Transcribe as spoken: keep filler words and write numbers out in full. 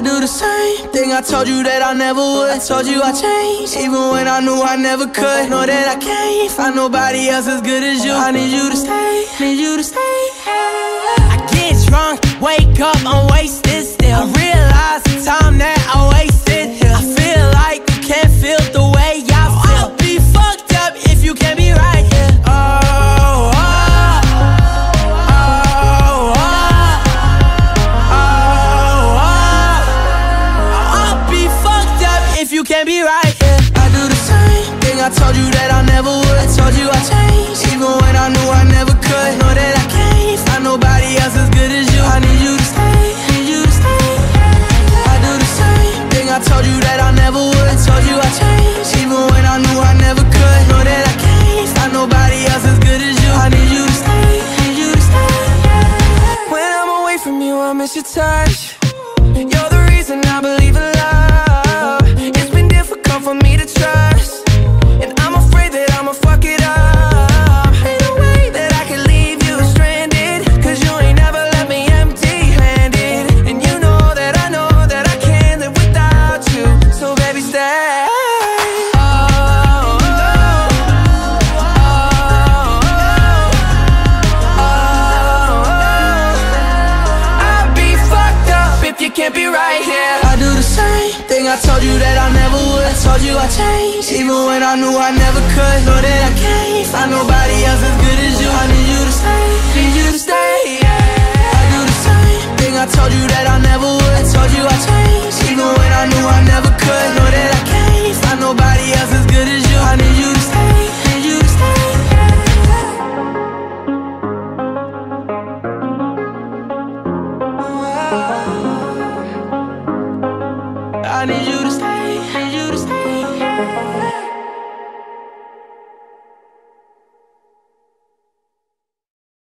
do the same thing I told you that I never would. I told you I changed, even when I knew I never could. Know that I can't find nobody else as good as you. I need you to stay, need you to stay. I get drunk, wake up, I'm wasted still. I realize the time that I wasted here. I feel like you can't feel the way I feel. I'll be fucked up if you can't be right here. Oh, oh, oh, oh, oh, oh. I'll be fucked up if you can't be right here. I do the same thing I told you that I never would. I told you I changed, even when I knew I never could. Know that I can't find nobody else as good as you. I need you to stay, need you to stay. I do the same thing I told you that I never would. I told you I changed, even when I knew I never could. Know that I can't find nobody else as good as you. I need you to stay, need you to stay. When I'm away from you, I miss your touch. You're the reason I believe in love. It's been difficult for me to trust, and I'm afraid that I'ma fuck it up. Ain't no way that I can leave you stranded, cause you ain't never left me empty-handed. And you know that I know that I can't live without you. So baby, stay. Oh, oh, oh, oh, oh. I'd be fucked up if you can't be right here. I do the same thing I told you that I never would. I told you I changed, even when I knew I never could. Know that I can't find nobody else as good as you. I need you to stay, need you to stay, yeah. I do the same thing I told you that I never would. I told you I changed, even when I knew I never could. Know that I can't find nobody else as good as you. I need you to stay, need you to stay, yeah. I need you